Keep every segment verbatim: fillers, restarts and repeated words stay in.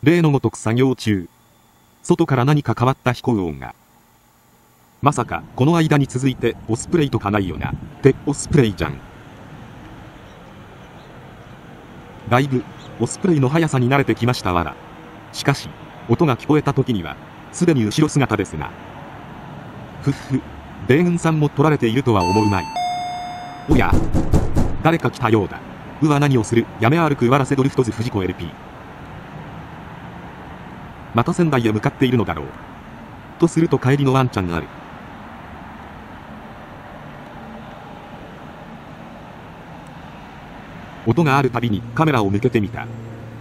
例のごとく作業中。外から何か変わった飛行音が。まさか、この間に続いて、オスプレイとかないよな。ってオスプレイじゃん。だいぶ、オスプレイの速さに慣れてきましたわら。しかし、音が聞こえた時には、すでに後ろ姿ですが。ふっふ、米軍さんも取られているとは思うまい。おや、誰か来たようだ。うわ何をする、やめ歩くわらせドルフトズ藤子 エルピー。また仙台へ向かっているのだろう。とすると帰りのワンちゃんがある。音があるたびにカメラを向けてみた。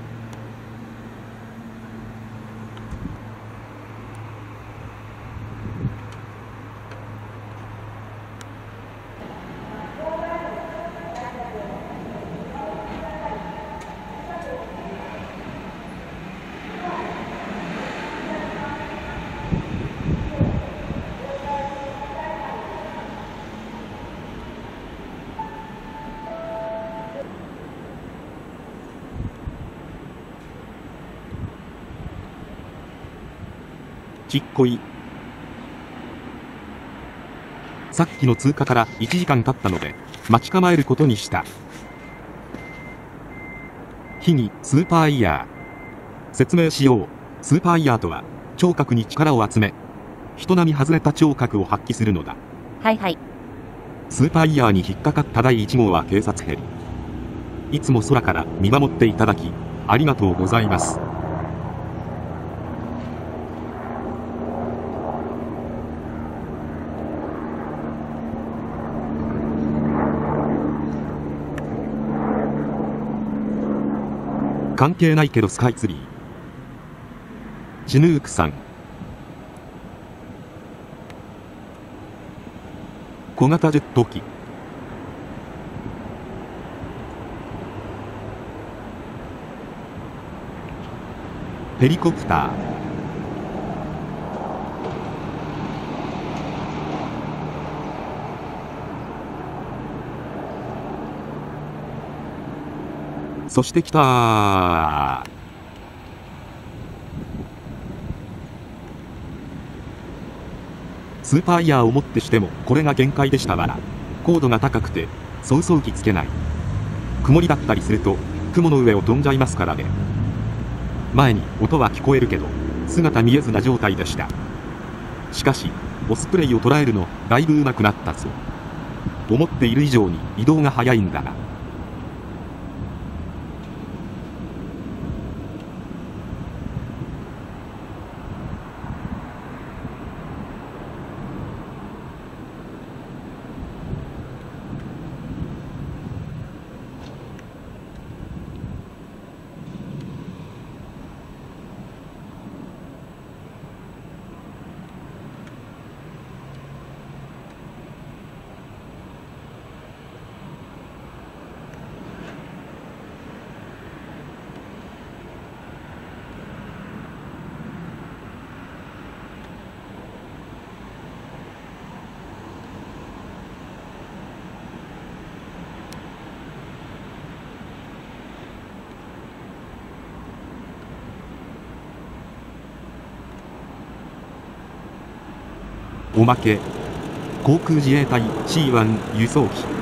ちっこい。さっきの通過からいちじかん経ったので、待ち構えることにした。秘技、スーパーイヤー。説明しよう。スーパーイヤーとは、聴覚に力を集め、人並み外れた聴覚を発揮するのだ。 はいはい。 スーパーイヤーに引っかかっただいいち号は警察ヘリ。いつも空から見守っていただき、ありがとうございます。関係ないけどスカイツリー。チヌークさん。小型ジェット機。ヘリコプター。そして来たー。スーパーイヤーをもってしてもこれが限界でしたわら。高度が高くてそうそう気つけない。曇りだったりすると雲の上を飛んじゃいますからね。前に音は聞こえるけど姿見えずな状態でした。しかしオスプレイを捉えるのだいぶ上手くなったぞ。思っている以上に移動が速いんだな。おまけ、航空自衛隊 シーワン 輸送機。